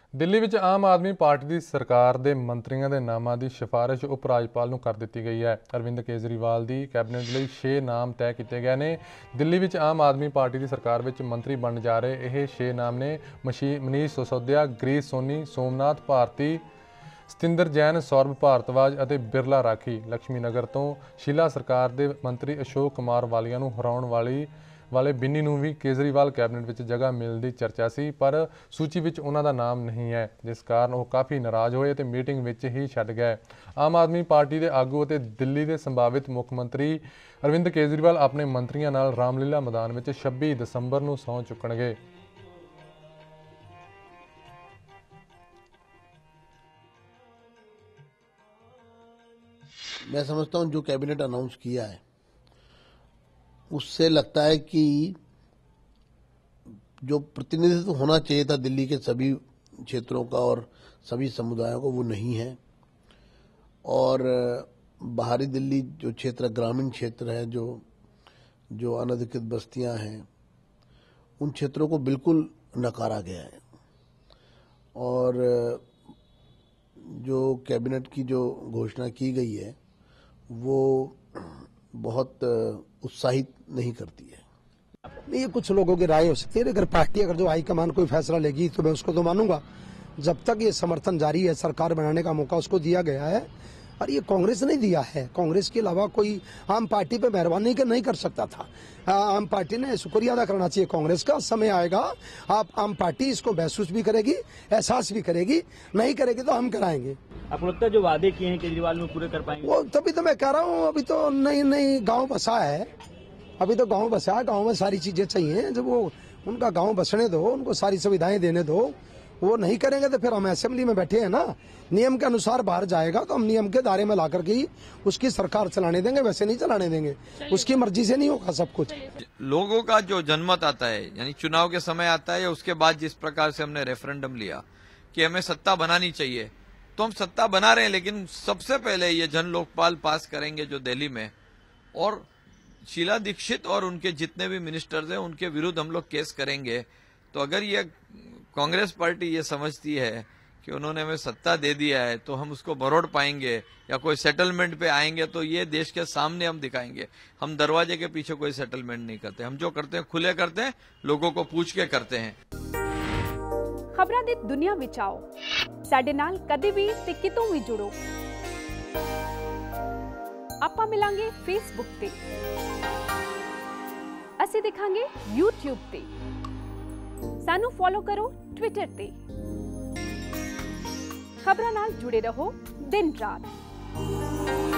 ਦਿੱਲੀ ਵਿੱਚ ਆਮ ਆਦਮੀ ਪਾਰਟੀ ਦੀ ਸਰਕਾਰ ਦੇ ਮੰਤਰੀਆਂ ਦੇ ਨਾਮਾਂ ਦੀ ਸਿਫਾਰਿਸ਼ ਉਪ ਰਾਜਪਾਲ ਨੂੰ ਕਰ ਦਿੱਤੀ ਗਈ ਹੈ। ਅਰਵਿੰਦ ਕੇਜਰੀਵਾਲ ਦੀ ਕੈਬਨਿਟ ਲਈ 6 ਨਾਮ ਤੈਅ ਕੀਤੇ ਗਏ ਨੇ। ਦਿੱਲੀ ਵਿੱਚ ਆਮ ਆਦਮੀ ਪਾਰਟੀ ਦੀ ਸਰਕਾਰ ਵਿੱਚ ਮੰਤਰੀ ਬਣਨ ਜਾ ਰਹੇ ਇਹ 6 ਨਾਮ ਨੇ ਮਨੀਸ਼ ਸਿਸੋਦੀਆ, ਗਰੀਸ਼ ਸੋਨੀ, ਸੋਮਨਾਥ ਭਾਰਤੀ, ਸਤਿੰਦਰ ਜੈਨ, ਸੌਰਭ ਭਾਰਤਵਾਜ ਅਤੇ ਬਿਰਲਾ ਰਾਖੀ। ਲక్ష్ਮੀ ਨਗਰ ਤੋਂ ਸ਼ੀਲਾ ਸਰਕਾਰ ਦੇ ਮੰਤਰੀ ਅਸ਼ੋਕ ਕੁਮਾਰ ਵਾਲੀਆ ਨੂੰ ਹਰਾਉਣ ਵਾਲੇ ਬਿੰਨੀ ਨੂੰ ਵੀ ਕੇਜਰੀਵਾਲ ਕੈਬਨਿਟ ਵਿੱਚ ਜਗ੍ਹਾ ਮਿਲਣ ਦੀ ਚਰਚਾ ਸੀ, ਪਰ ਸੂਚੀ ਵਿੱਚ ਉਹਨਾਂ ਦਾ ਨਾਮ ਨਹੀਂ ਹੈ, ਜਿਸ ਕਾਰਨ ਉਹ ਕਾਫੀ ਨਾਰਾਜ਼ ਹੋਏ ਅਤੇ ਮੀਟਿੰਗ ਵਿੱਚ ਹੀ ਛੱਡ ਗਏ। ਆਮ ਆਦਮੀ ਪਾਰਟੀ ਦੇ ਆਗੂ ਅਤੇ ਦਿੱਲੀ ਦੇ ਸੰਭਾਵਿਤ ਮੁੱਖ ਮੰਤਰੀ ਅਰਵਿੰਦ ਕੇਜਰੀਵਾਲ ਆਪਣੇ ਮੰਤਰੀਆਂ ਨਾਲ ਰਾਮਲੀਲਾ ਮੈਦਾਨ ਵਿੱਚ 26 ਦਸੰਬਰ ਨੂੰ ਸਹੁੰ ਚੁੱਕਣਗੇ। मैं समझता हूं जो कैबिनेट अनाउंस किया है उससे लगता है कि जो प्रतिनिधित्व होना चाहिए था दिल्ली के सभी क्षेत्रों का और सभी समुदायों को वो नहीं है। और बाहरी दिल्ली जो क्षेत्र ग्रामीण क्षेत्र है, जो अनधिकृत बस्तियां हैं, उन क्षेत्रों को बिल्कुल नकारा गया है। और जो कैबिनेट की जो घोषणा की गई है वो बहुत उत्साहित नहीं करती है। ये कुछ लोगों की राय हो सकती है, अगर पार्टी जो हाईकमान कोई फैसला लेगी तो मैं उसको तो मानूंगा। जब तक ये समर्थन जारी है, सरकार बनाने का मौका उसको दिया गया है और ये कांग्रेस नहीं दिया है। कांग्रेस के अलावा कोई आम पार्टी पे मेहरबानी नहीं कर सकता था। आम पार्टी ने शुक्रिया अदा करना चाहिए कांग्रेस का। समय आएगा आप आम पार्टी इसको महसूस भी करेगी, एहसास भी करेगी, नहीं करेगी तो हम कराएंगे। आपको लगता है जो वादे किए हैं केजरीवाल में पूरे कर पाएंगे? वो तभी तो मैं कह रहा हूँ, अभी तो नई गांव बसा है, अभी तो गांव बसा है, गांव में सारी चीजें चाहिए। जब वो उनका गांव बसने दो, उनको सारी सुविधाएं देने दो। वो नहीं करेंगे तो फिर हम असेंबली में बैठे हैं ना, नियम के अनुसार बाहर जाएगा तो हम नियम के दायरे में लाकर के ही उसकी सरकार चलाने देंगे, वैसे नहीं चलाने देंगे। उसकी मर्जी से नहीं होगा सब कुछ। लोगों का जो जनमत आता है, यानी चुनाव के समय आता है या उसके बाद जिस प्रकार से हमने रेफरेंडम लिया कि हमें सत्ता बनानी चाहिए, तो हम सत्ता बना रहे हैं, लेकिन सबसे पहले ये जन लोकपाल पास करेंगे जो दिल्ली में, और शीला दीक्षित और उनके जितने भी मिनिस्टर्स हैं उनके विरुद्ध हम लोग केस करेंगे। तो अगर ये कांग्रेस पार्टी ये समझती है कि उन्होंने हमें सत्ता दे दिया है तो हम उसको बरोड़ पाएंगे या कोई सेटलमेंट पे आएंगे, तो ये देश के सामने हम दिखाएंगे। हम दरवाजे के पीछे कोई सेटलमेंट नहीं करते, हम जो करते हैं खुले करते हैं, लोगों को पूछ के करते हैं। खबरां दी दुनिया विच आओ, साडे नाल कदे भी ते कितों भी जुड़ो। आपां मिलांगे फेसबुक ते, असीं दिखांगे यूट्यूब ते, सानू फॉलो करो ट्विटर ते। खबरां नाल जुड़े रहो दिन रात।